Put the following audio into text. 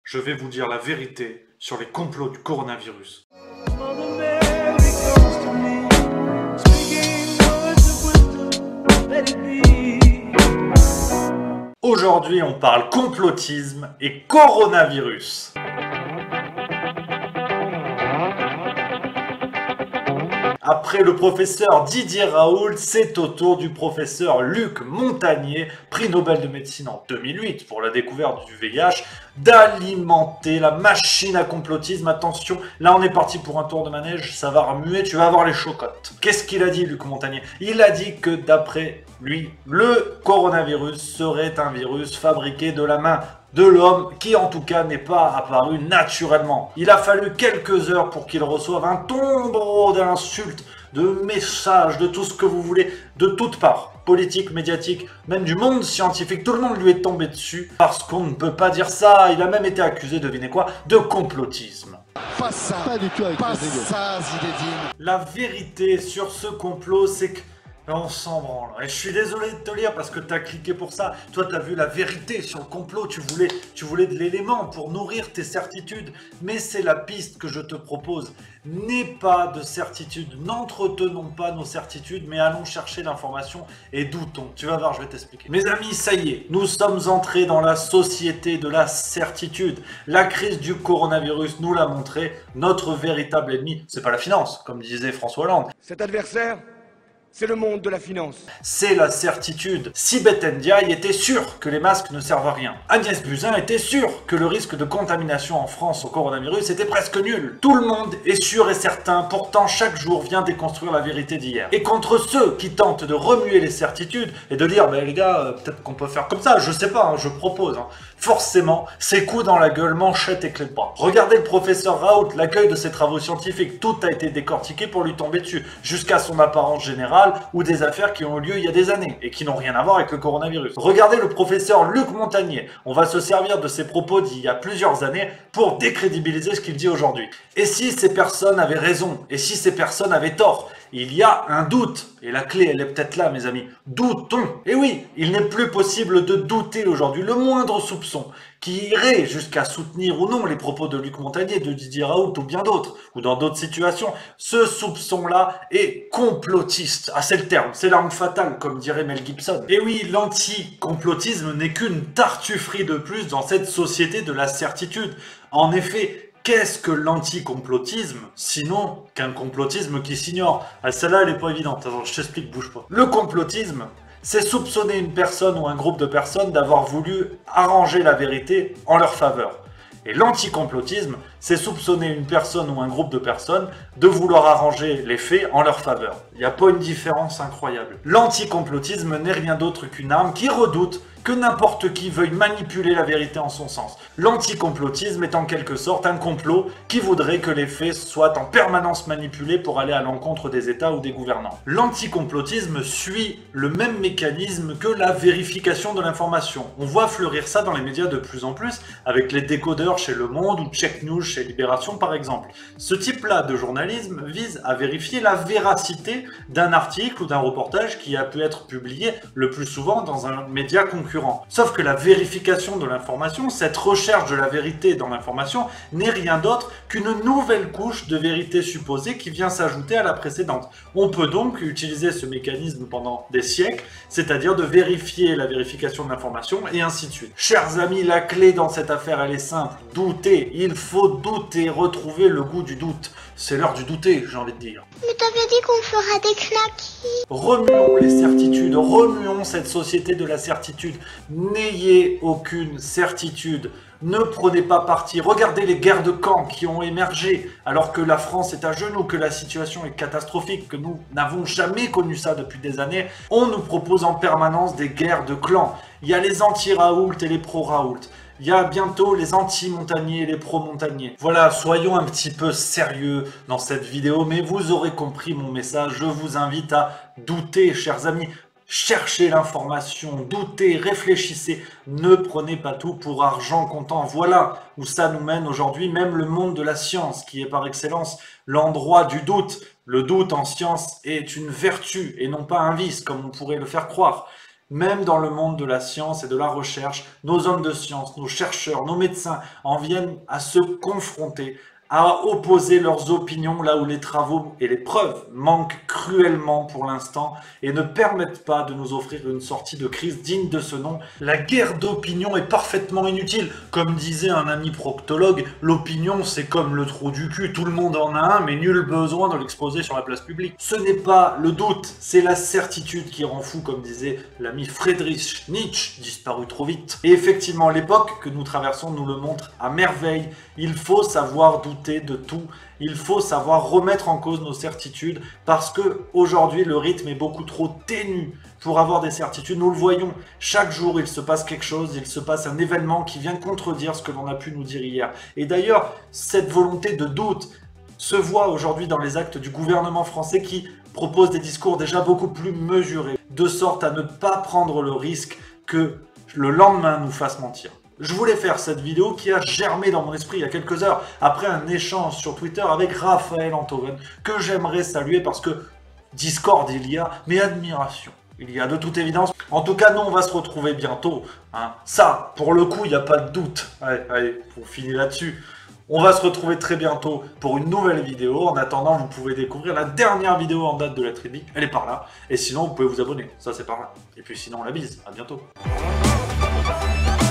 je vais vous dire la vérité sur les complots du coronavirus. Aujourd'hui, on parle complotisme et coronavirus. Après le professeur Didier Raoult, c'est au tour du professeur Luc Montagnier, prix Nobel de médecine en 2008 pour la découverte du VIH, d'alimenter la machine à complotisme. Attention, là on est parti pour un tour de manège, ça va remuer, tu vas avoir les chocottes. Qu'est-ce qu'il a dit, Luc Montagnier? Il a dit que d'après lui, le coronavirus serait un virus fabriqué de la main de l'homme qui en tout cas n'est pas apparu naturellement. Il a fallu quelques heures pour qu'il reçoive un tombereau d'insultes, de messages, de tout ce que vous voulez, de toutes parts, politique, médiatique, même du monde scientifique. Tout le monde lui est tombé dessus parce qu'on ne peut pas dire ça. Il a même été accusé, devinez quoi, de complotisme. Pas ça, pas du tout avec pas ça, Zinedine. La vérité sur ce complot, c'est que on s'en branle. Et je suis désolé de te lire parce que tu as cliqué pour ça. Toi, tu as vu la vérité sur le complot. Tu voulais de l'élément pour nourrir tes certitudes. Mais c'est la piste que je te propose. N'aie pas de certitude. N'entretenons pas nos certitudes, mais allons chercher l'information et doutons. Tu vas voir, je vais t'expliquer. Mes amis, ça y est, nous sommes entrés dans la société de la certitude. La crise du coronavirus nous l'a montré. Notre véritable ennemi, c'est pas la finance, comme disait François Hollande. Cet adversaire, c'est le monde de la finance. C'est la certitude. Sibeth Ndiaye était sûr que les masques ne servent à rien. Agnès Buzyn était sûre que le risque de contamination en France au coronavirus était presque nul. Tout le monde est sûr et certain, pourtant chaque jour vient déconstruire la vérité d'hier. Et contre ceux qui tentent de remuer les certitudes et de dire, les gars, peut-être qu'on peut faire comme ça, je sais pas, je propose. Forcément, c'est coups dans la gueule, manchette et clé de bras. Regardez le professeur Raoult, l'accueil de ses travaux scientifiques, tout a été décortiqué pour lui tomber dessus, jusqu'à son apparence générale ou des affaires qui ont eu lieu il y a des années et qui n'ont rien à voir avec le coronavirus. Regardez le professeur Luc Montagnier, on va se servir de ses propos d'il y a plusieurs années pour décrédibiliser ce qu'il dit aujourd'hui. Et si ces personnes avaient raison, et si ces personnes avaient tort? Il y a un doute, et la clé elle est peut-être là mes amis, doutons. Et oui, il n'est plus possible de douter aujourd'hui, le moindre soupçon qui irait jusqu'à soutenir ou non les propos de Luc Montagnier, de Didier Raoult ou bien d'autres, ou dans d'autres situations, ce soupçon-là est complotiste. Ah c'est le terme, c'est l'arme fatale comme dirait Mel Gibson. Et oui, l'anti-complotisme n'est qu'une tartufferie de plus dans cette société de la certitude. En effet, qu'est-ce que l'anti-complotisme, sinon qu'un complotisme qui s'ignore? Ah, celle-là, elle est pas évidente. Attends, je t'explique, bouge pas. Le complotisme, c'est soupçonner une personne ou un groupe de personnes d'avoir voulu arranger la vérité en leur faveur. Et l'anti-complotisme, c'est soupçonner une personne ou un groupe de personnes de vouloir arranger les faits en leur faveur. Il n'y a pas une différence incroyable. L'anti-complotisme n'est rien d'autre qu'une arme qui redoute que n'importe qui veuille manipuler la vérité en son sens. L'anticomplotisme est en quelque sorte un complot qui voudrait que les faits soient en permanence manipulés pour aller à l'encontre des États ou des gouvernants. L'anticomplotisme suit le même mécanisme que la vérification de l'information. On voit fleurir ça dans les médias de plus en plus, avec les décodeurs chez Le Monde ou Check News chez Libération par exemple. Ce type-là de journalisme vise à vérifier la véracité d'un article ou d'un reportage qui a pu être publié le plus souvent dans un média concurrent. Sauf que la vérification de l'information, cette recherche de la vérité dans l'information, n'est rien d'autre qu'une nouvelle couche de vérité supposée qui vient s'ajouter à la précédente. On peut donc utiliser ce mécanisme pendant des siècles, c'est-à-dire de vérifier la vérification de l'information et ainsi de suite. Chers amis, la clé dans cette affaire, elle est simple. Douter. Il faut douter, retrouver le goût du doute. C'est l'heure du douter, j'ai envie de dire. Mais t'avais dit qu'on fera des knackis. Remuons les certitudes, remuons cette société de la certitude. N'ayez aucune certitude. Ne prenez pas parti. Regardez les guerres de camps qui ont émergé alors que la France est à genoux, que la situation est catastrophique, que nous n'avons jamais connu ça depuis des années. On nous propose en permanence des guerres de clans. Il y a les anti-Raoult et les pro-Raoult. Il y a bientôt les anti-montagners et les pro-montagners. Voilà, soyons un petit peu sérieux dans cette vidéo, mais vous aurez compris mon message. Je vous invite à douter, chers amis. Cherchez l'information, doutez, réfléchissez, ne prenez pas tout pour argent comptant. Voilà où ça nous mène aujourd'hui, même le monde de la science, qui est par excellence l'endroit du doute. Le doute en science est une vertu et non pas un vice, comme on pourrait le faire croire. Même dans le monde de la science et de la recherche, nos hommes de science, nos chercheurs, nos médecins en viennent à se confronter, à opposer leurs opinions là où les travaux et les preuves manquent cruellement pour l'instant et ne permettent pas de nous offrir une sortie de crise digne de ce nom. La guerre d'opinion est parfaitement inutile. Comme disait un ami proctologue, l'opinion c'est comme le trou du cul, tout le monde en a un mais nul besoin de l'exposer sur la place publique. Ce n'est pas le doute, c'est la certitude qui rend fou, comme disait l'ami Friedrich Nietzsche, disparu trop vite. Et effectivement, l'époque que nous traversons nous le montre à merveille. Il faut savoir douter de tout, il faut savoir remettre en cause nos certitudes parce que aujourd'hui le rythme est beaucoup trop ténu pour avoir des certitudes. Nous le voyons, chaque jour il se passe quelque chose, il se passe un événement qui vient contredire ce que l'on a pu nous dire hier. Et d'ailleurs, cette volonté de doute se voit aujourd'hui dans les actes du gouvernement français qui propose des discours déjà beaucoup plus mesurés, de sorte à ne pas prendre le risque que le lendemain nous fasse mentir. Je voulais faire cette vidéo qui a germé dans mon esprit il y a quelques heures, après un échange sur Twitter avec Raphaël Enthoven, que j'aimerais saluer parce que Discord il y a, mais admiration il y a de toute évidence. En tout cas, nous on va se retrouver bientôt, hein. Ça, pour le coup, il n'y a pas de doute. Allez, pour finir là-dessus. On va se retrouver très bientôt pour une nouvelle vidéo. En attendant, vous pouvez découvrir la dernière vidéo en date de la Tribi. Elle est par là. Et sinon, vous pouvez vous abonner. Ça, c'est par là. Et puis sinon, la bise. À bientôt.